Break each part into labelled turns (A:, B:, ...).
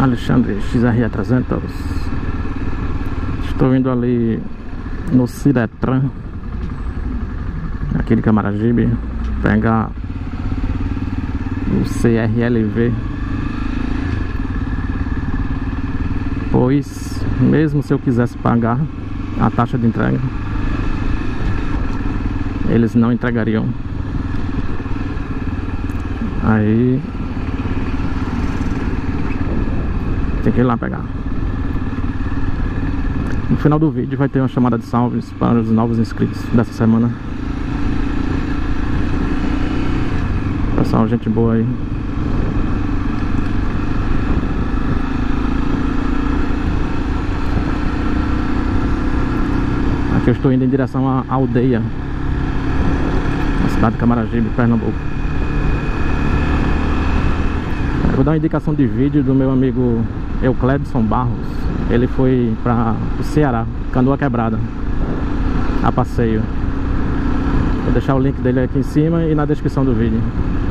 A: Alexandre XRE 300. Estou indo ali no Ciretran, aqui de Camaragibe, pegar o CRLV, pois mesmo se eu quisesse pagar a taxa de entrega, eles não entregariam. Aí tem que ir lá pegar. No final do vídeo vai ter uma chamada de salves para os novos inscritos dessa semana. Pessoal, gente boa aí. Aqui eu estou indo em direção à aldeia, na cidade de Camaragibe, Pernambuco. Eu vou dar uma indicação de vídeo do meu amigo Euclebson Barros. Ele foi para o Ceará, Canoa Quebrada, a passeio. Vou deixar o link dele aqui em cima e na descrição do vídeo.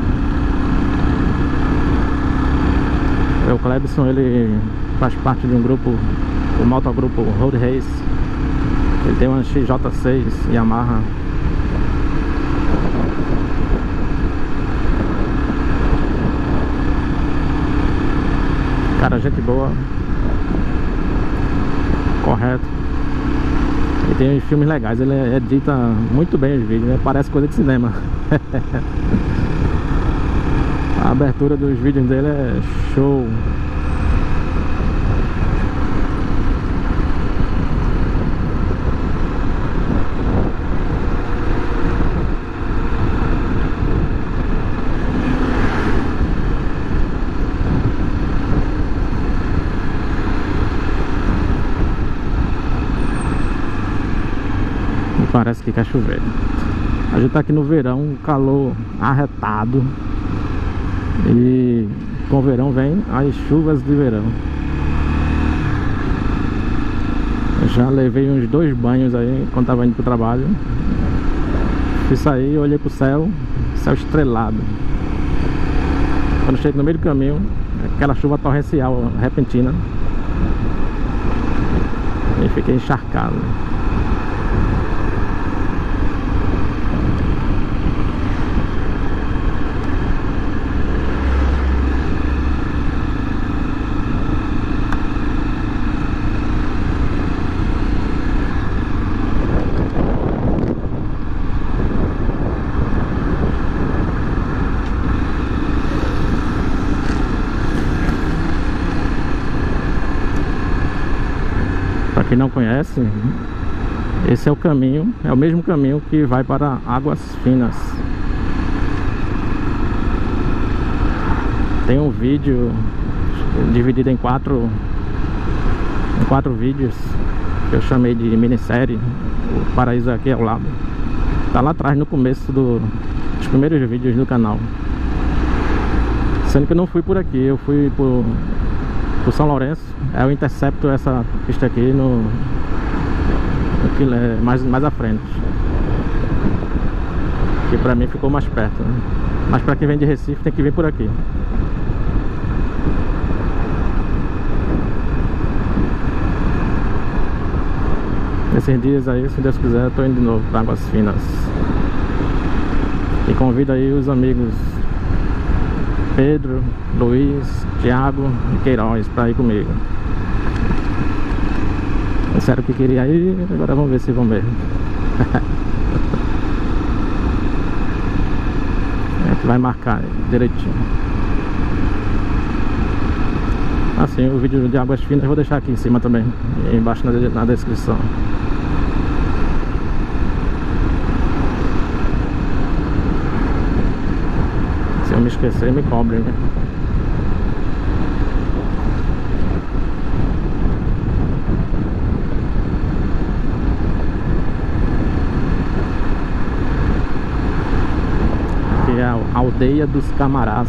A: O Euclebson, ele faz parte de um grupo, o motogrupo Road Race. Ele tem uma XJ6 Yamaha. Cara, gente boa, correto. E tem uns filmes legais, ele edita muito bem os vídeos, né? Parece coisa de cinema. A abertura dos vídeos dele é show. Parece que quer chover. A gente tá aqui no verão, um calor arretado. E com o verão vem as chuvas de verão. Eu já levei uns 2 banhos aí quando tava indo pro trabalho. Fui sair, olhei pro céu, céu estrelado. Quando chego no meio do caminho, aquela chuva torrencial, repentina, e fiquei encharcado. Quem não conhece, esse é o caminho, é o mesmo caminho que vai para Águas Finas. Tem um vídeo dividido em 4 vídeos que eu chamei de minissérie. O paraíso aqui ao lado. Tá lá atrás no começo dos primeiros vídeos do canal. Sendo que eu não fui por aqui, eu fui por São Lourenço. Eu intercepto essa pista aqui mais à frente, que pra mim ficou mais perto, né? Mas pra quem vem de Recife tem que vir por aqui. Esses dias aí, se Deus quiser, eu tô indo de novo pra Águas Finas. E convido aí os amigos Pedro, Luiz, Thiago e Queiroz para ir comigo. Disseram que queria ir, agora vamos ver se vão mesmo. A gente vai marcar direitinho. Assim, o vídeo de Águas Finas eu vou deixar aqui em cima também, embaixo na descrição. Se eu me esquecer, me cobre, né? Aqui é a aldeia dos Camarás.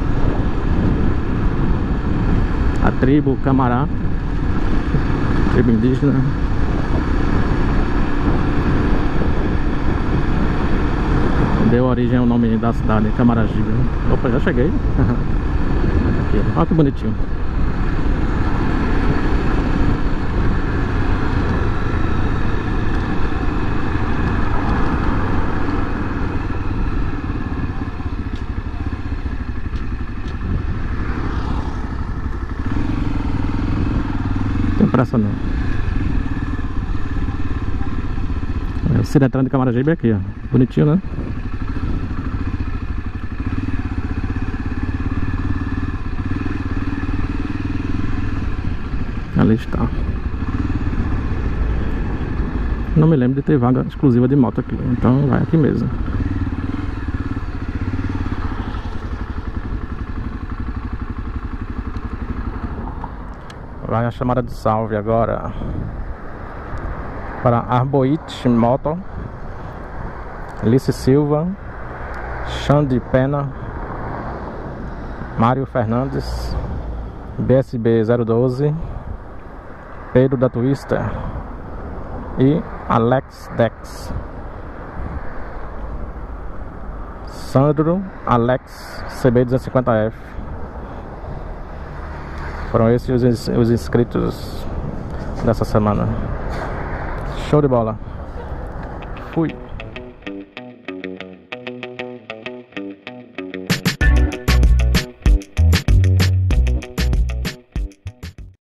A: A tribo Camará, tribo indígena. Deu origem ao nome da cidade, Camaragibe. Opa, já cheguei. Aqui, olha que bonitinho. pressa não. O Ciretran de Camaragibe aqui, ó. Bonitinho, né? Ali está. Não me lembro de ter vaga exclusiva de moto aqui, então vai aqui mesmo. Vai a chamada de salve agora para Arboit Moto, Alice Silva, Xande Pena, Mário Fernandes, BSB 012, Pedro da Twister e Alex Dex. Sandro Alex CB 250F. Foram esses os inscritos dessa semana. Show de bola. Fui.